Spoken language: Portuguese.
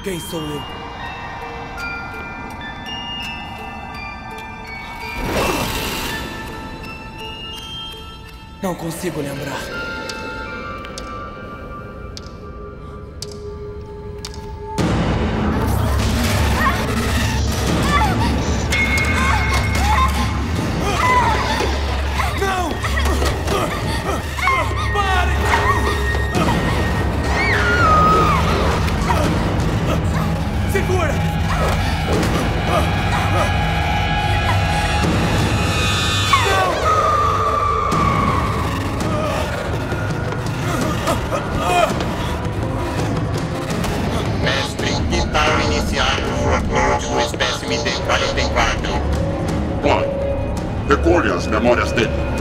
Quem sou eu? Não consigo lembrar. Não! Pare! Segura! Mestre, que tal iniciar o upload do espécime D44? Claro. Recolha as memórias dele.